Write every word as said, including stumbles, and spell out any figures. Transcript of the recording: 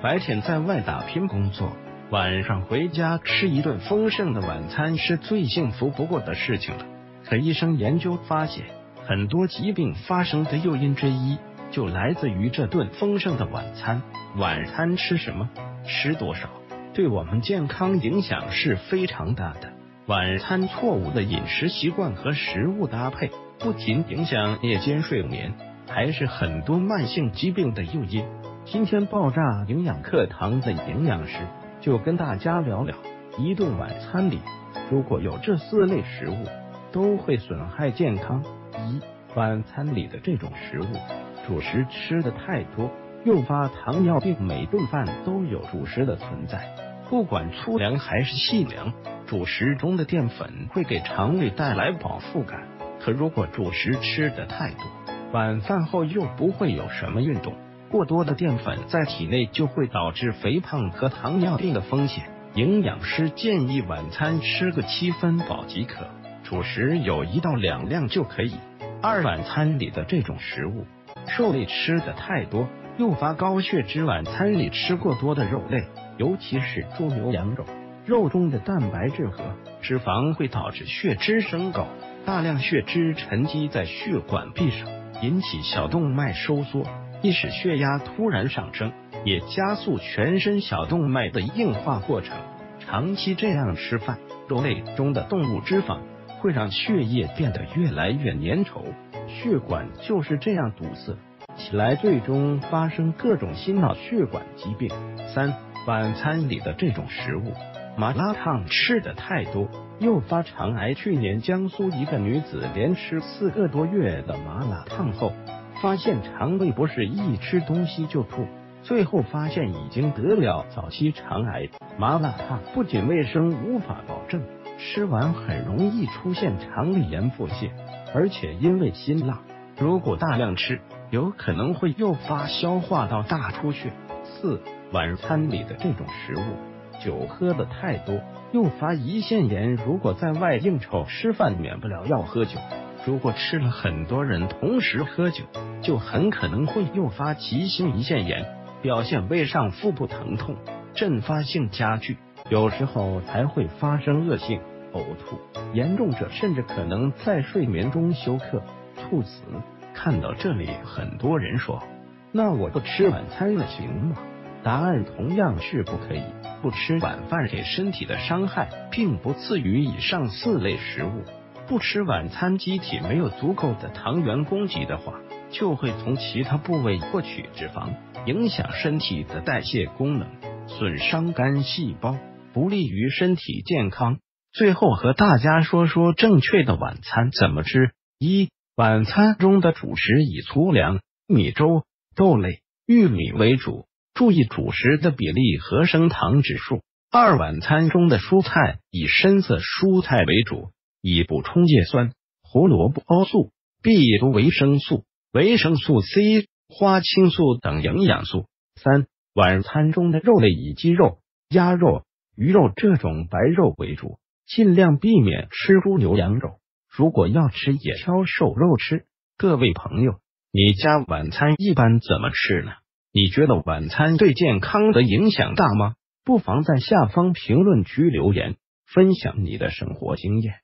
白天在外打拼工作，晚上回家吃一顿丰盛的晚餐是最幸福不过的事情了。可医生研究发现，很多疾病发生的诱因之一就来自于这顿丰盛的晚餐。晚餐吃什么，吃多少，对我们健康影响是非常大的。晚餐错误的饮食习惯和食物搭配，不仅影响夜间睡眠，还是很多慢性疾病的诱因。今天爆炸营养课堂的营养师就跟大家聊聊，一顿晚餐里如果有这四类食物，都会损害健康。一、晚餐里的这种食物，主食吃的太多，诱发糖尿病。每顿饭都有主食的存在，不管粗粮还是细粮，主食中的淀粉会给肠胃带来饱腹感。可如果主食吃的太多，晚饭后又不会有什么运动，过多的淀粉在体内就会导致肥胖和糖尿病的风险。营养师建议晚餐吃个七分饱即可，主食有一到两量就可以。二、晚餐里的这种食物，肉类吃的太多，诱发高血脂。晚餐里吃过多的肉类，尤其是猪牛羊肉，肉中的蛋白质和脂肪会导致血脂升高，大量血脂沉积在血管壁上，引起小动脉收缩，易使血压突然上升，也加速全身小动脉的硬化过程。长期这样吃饭，肉类中的动物脂肪会让血液变得越来越粘稠，血管就是这样堵塞起来，最终发生各种心脑血管疾病。三、晚餐里的这种食物，麻辣烫吃的太多，诱发肠癌。去年江苏一个女子连吃四个多月的麻辣烫后，发现肠胃不适，一吃东西就吐，最后发现已经得了早期肠癌。麻辣烫不仅卫生无法保证，吃完很容易出现肠胃炎腹泻，而且因为辛辣，如果大量吃，有可能会诱发消化道大出血。四、晚餐里的这种食物，酒喝的太多，诱发胰腺炎。如果在外应酬吃饭，免不了要喝酒，如果吃了很多人同时喝酒，就很可能会诱发急性胰腺炎，表现为上腹部疼痛，阵发性加剧，有时候还会发生恶性呕吐，严重者甚至可能在睡眠中休克猝死。看到这里，很多人说，那我不吃晚餐了行吗？答案同样是不可以。不吃晚饭给身体的伤害并不次于以上四类食物。不吃晚餐，机体没有足够的糖原供给的话，就会从其他部位获取脂肪，影响身体的代谢功能，损伤肝细胞，不利于身体健康。最后和大家说说正确的晚餐怎么吃。一、晚餐中的主食以粗粮、米粥、豆类、玉米为主，注意主食的比例和升糖指数。二、晚餐中的蔬菜以深色蔬菜为主，以补充叶酸、胡萝卜素、B 族维生素、维生素 C、花青素等营养素。三、晚餐中的肉类以鸡肉、鸭肉、鱼肉这种白肉为主，尽量避免吃猪牛羊肉，如果要吃也挑瘦肉吃。各位朋友，你家晚餐一般怎么吃呢？你觉得晚餐对健康的影响大吗？不妨在下方评论区留言，分享你的生活经验。